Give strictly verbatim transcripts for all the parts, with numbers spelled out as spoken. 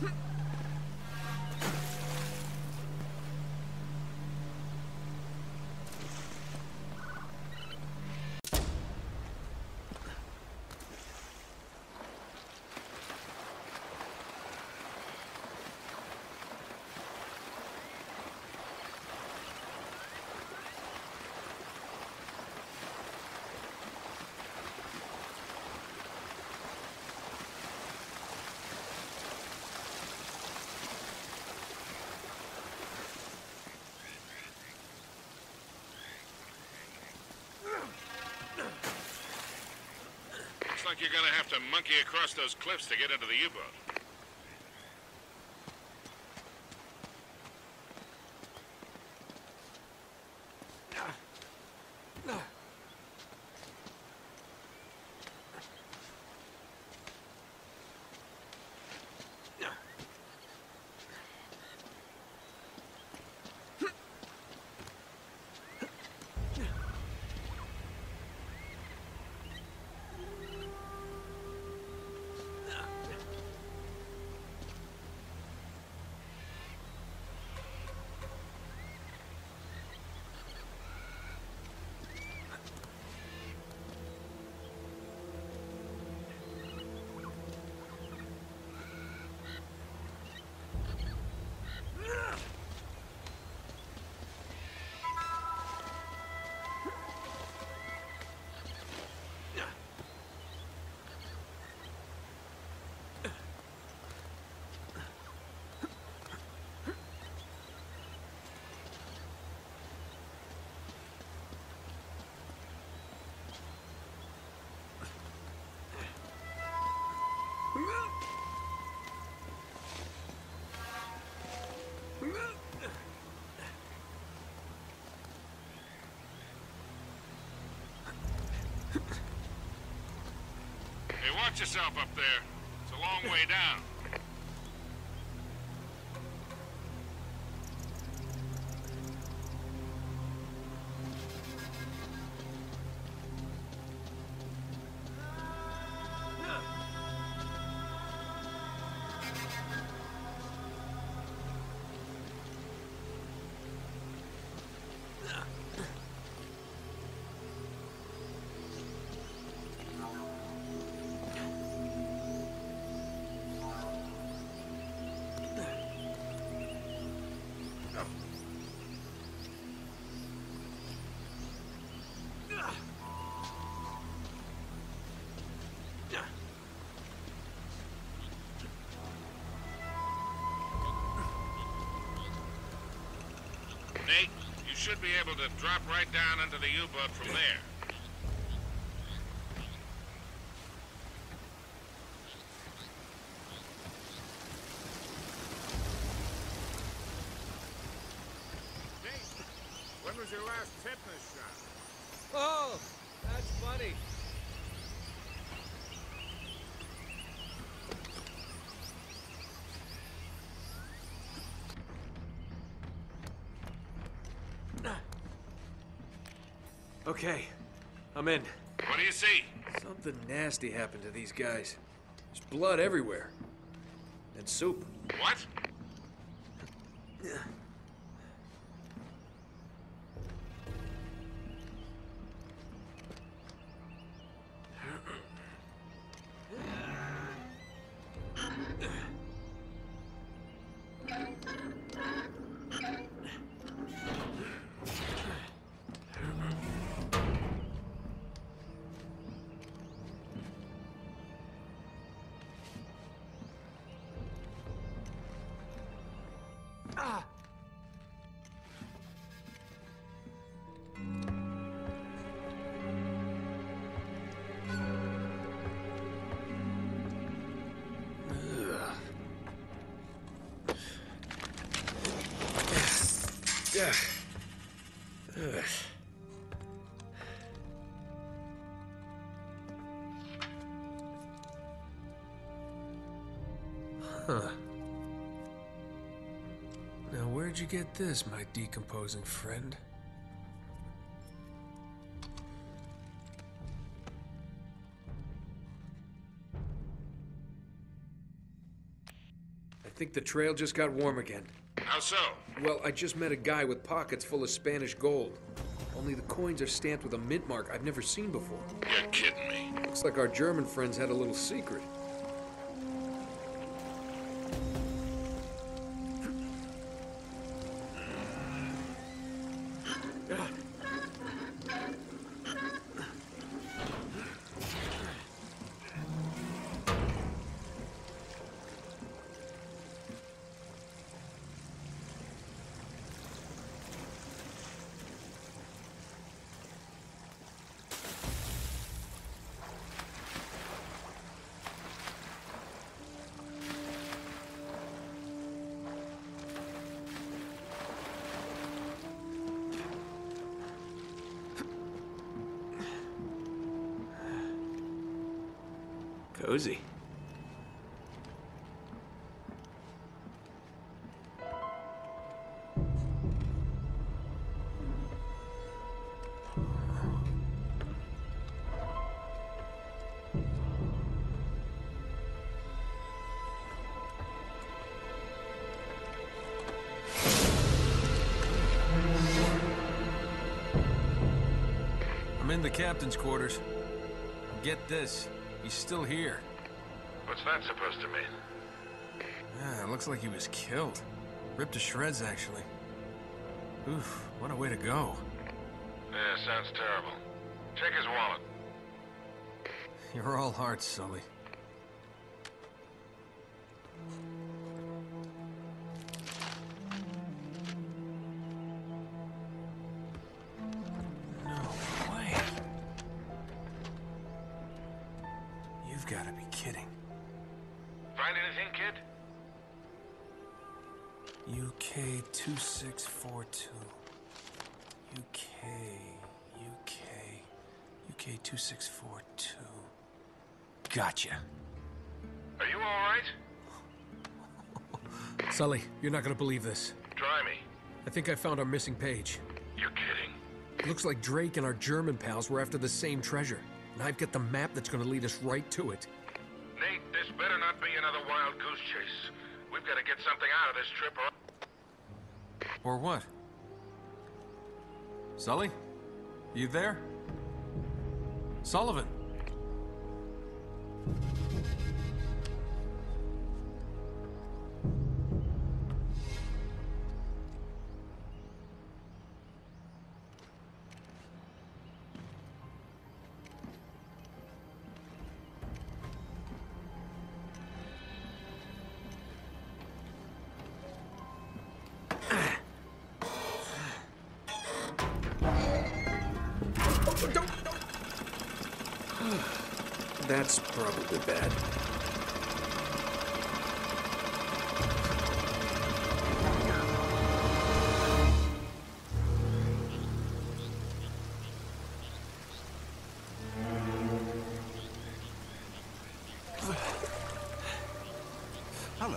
Looks like you're gonna have to monkey across those cliffs to get into the U-boat. Hey, watch yourself up there. It's a long way down. Nate, you should be able to drop right down into the U-boat from there. Nate, when was your last tetanus shot? Oh, that's funny. Okay, I'm in. What do you see? Something nasty happened to these guys. There's blood everywhere. And soup. What? Ah! Yeah. Ugh. Huh. Now, where'd you get this, my decomposing friend? I think the trail just got warm again. How so? Well, I just met a guy with pockets full of Spanish gold. Only the coins are stamped with a mint mark I've never seen before. You're kidding me. Looks like our German friends had a little secret. Cozy. I'm in the captain's quarters. Get this. He's still here. What's that supposed to mean? Yeah, it looks like he was killed. Ripped to shreds, actually. Oof, what a way to go. Yeah, sounds terrible. Check his wallet. You're all hearts, Sully. No way. You've got to be kidding. Find anything, kid? U K two six four two. U K, U K, U K two six four two. Gotcha. Are you all right? Sully, you're not gonna believe this. Try me. I think I found our missing page. You're kidding. It looks like Drake and our German pals were after the same treasure. And I've got the map that's gonna lead us right to it. Nate, this better not be another wild goose chase. We've got to get something out of this trip or... Or what? Sully? You there? Sullivan? That's probably bad. Hello.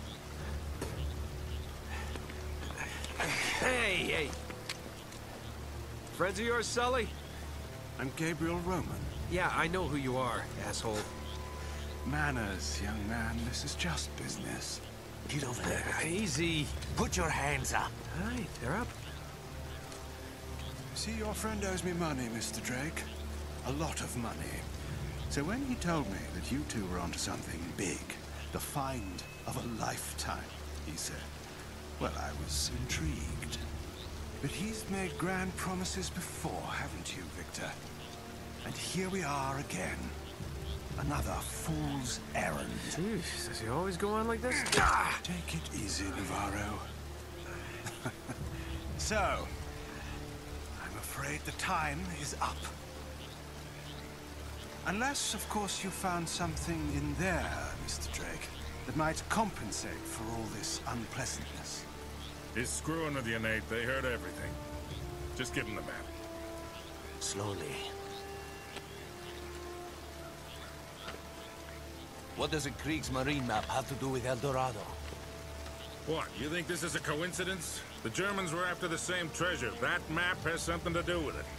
Hey, hey! Friends of yours, Sully? I'm Gabriel Roman. Yeah, I know who you are, asshole. Manners, young man. This is just business. Get over there. Easy. Put your hands up. Hi, they're up. See, your friend owes me money, Mister Drake. A lot of money. So when he told me that you two were onto something big, the find of a lifetime, he said, well, I was intrigued. But he's made grand promises before, haven't you, Victor? And here we are again. Another fool's errand. Jeez, does he always go on like this? Take it easy, Navarro. So, I'm afraid the time is up. Unless, of course, you found something in there, Mister Drake, that might compensate for all this unpleasantness. He's screwing with you, Nate. They heard everything. Just give him the map. Slowly. What does a Kriegsmarine map have to do with El Dorado? What, you think this is a coincidence? The Germans were after the same treasure. That map has something to do with it.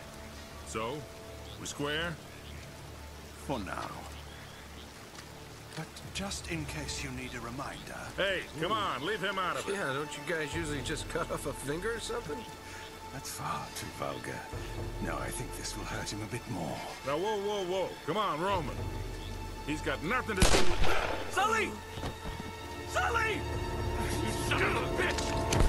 So, we square? For now. But just in case you need a reminder... Hey, come on, leave him out of it. Yeah, don't you guys usually just cut off a finger or something? That's far too vulgar. No, I think this will hurt him a bit more. Now, whoa, whoa, whoa. Come on, Roman. He's got nothing to do with... Sully! Sully! You son of a bitch!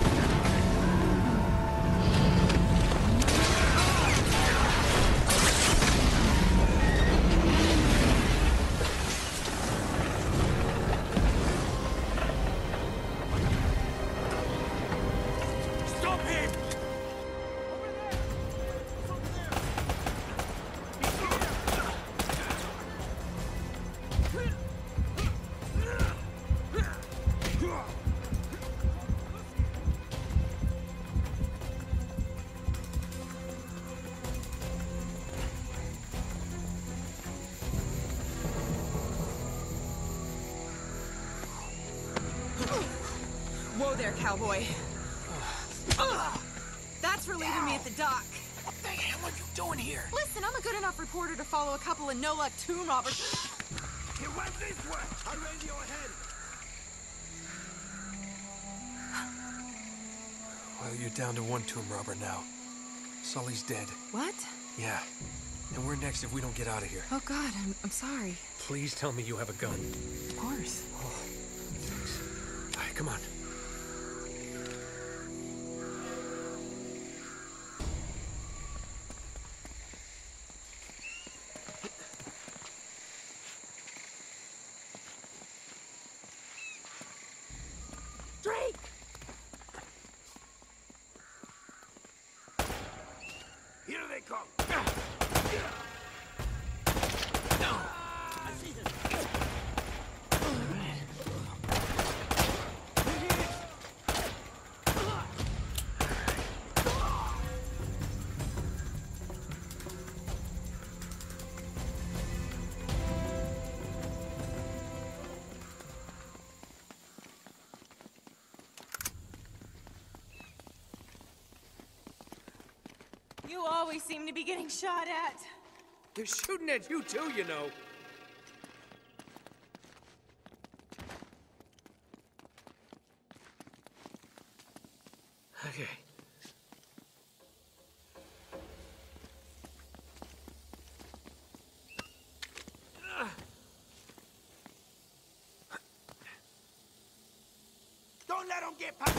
Whoa there, cowboy. Ugh. That's for leaving me at the dock. What the hell are you doing here? Listen, I'm a good enough reporter to follow a couple of no-luck tomb robbers. He went this way. I'll radio ahead. Well, you're down to one tomb robber now. Sully's dead. What? Yeah. And we're next if we don't get out of here. Oh, God, I'm, I'm sorry. Please tell me you have a gun. Of course. Oh, thanks. All right, come on. Drake! Here they come. You always seem to be getting shot at. They're shooting at you too, you know. Okay. Don't let them get past.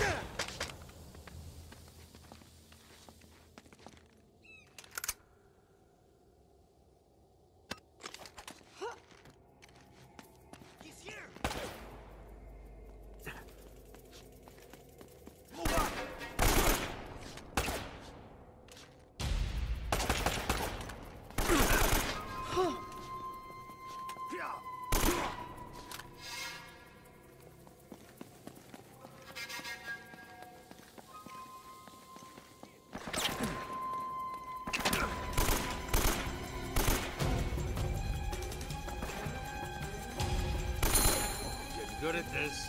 Good at this.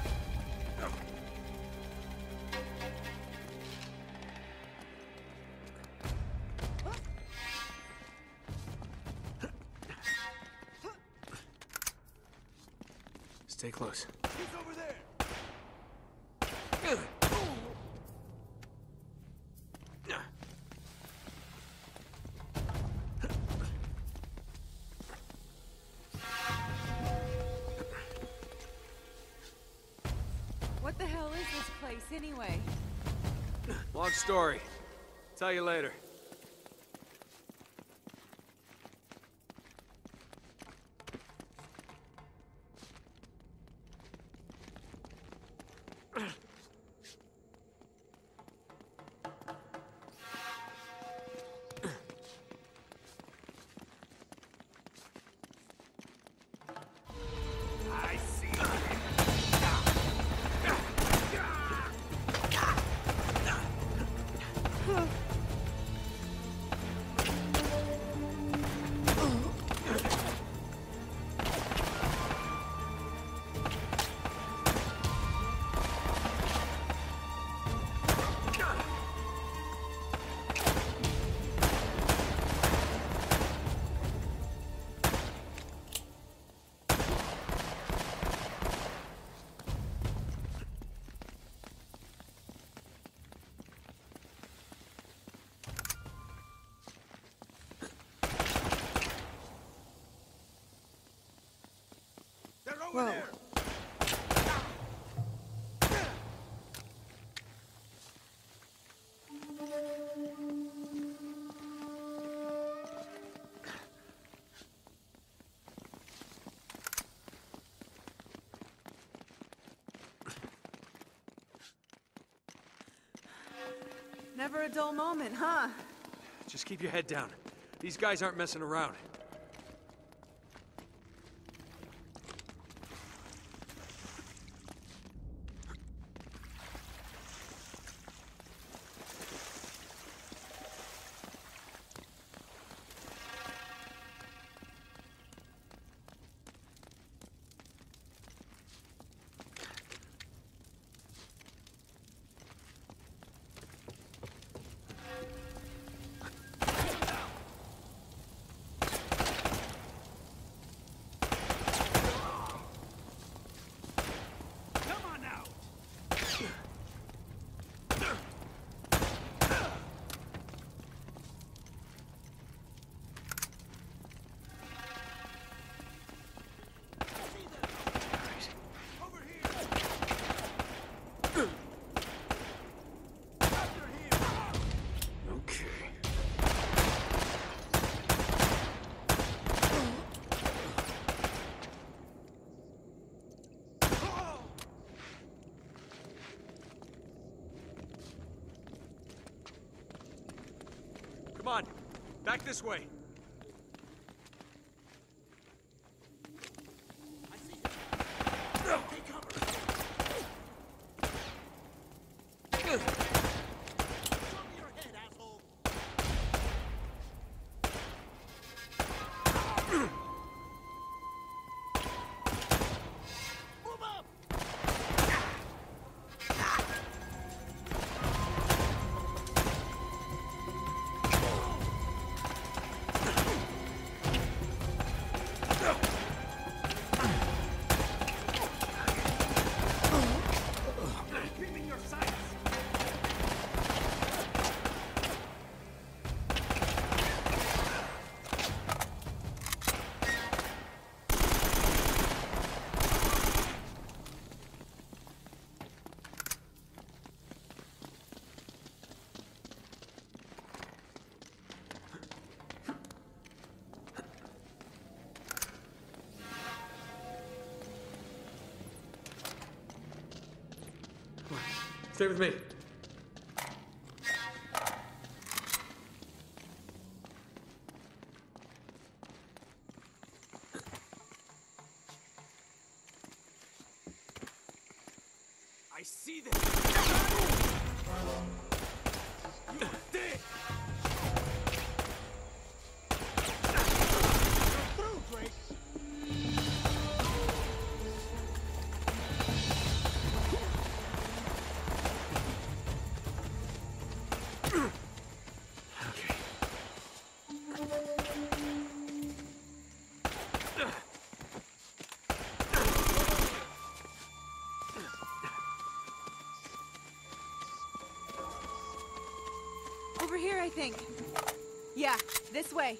Stay close. He's over there. What the hell is this place, anyway? Long story. Tell you later. I see. Whoa. Never a dull moment, huh? Just keep your head down. These guys aren't messing around. Come on, back this way. I see you. Take cover. Show me your head, asshole. Move up. Stay with me. I see this. You dick. You're through, Drake. Over here, I think. Yeah, this way.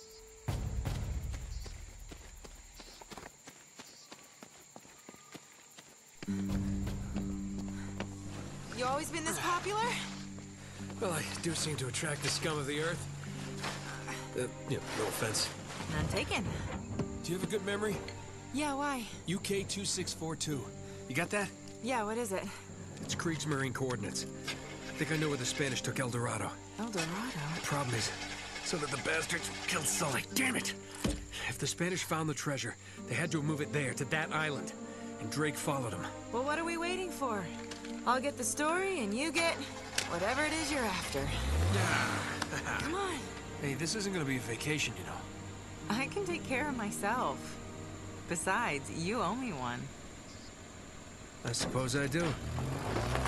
You always been this popular? Well, I do seem to attract the scum of the earth. Uh, yeah, no offense. None taken. Do you have a good memory? Yeah, why? U K two six four two. You got that? Yeah, what is it? It's Kriegsmarine coordinates. I think I know where the Spanish took El Dorado. El Dorado? The problem is, so that the bastards killed Sully. Damn it! If the Spanish found the treasure, they had to move it there, to that island. And Drake followed him. Well, what are we waiting for? I'll get the story, and you get whatever it is you're after. Come on. Hey, this isn't gonna be a vacation, you know. I can take care of myself. Besides, you owe me one. I suppose I do.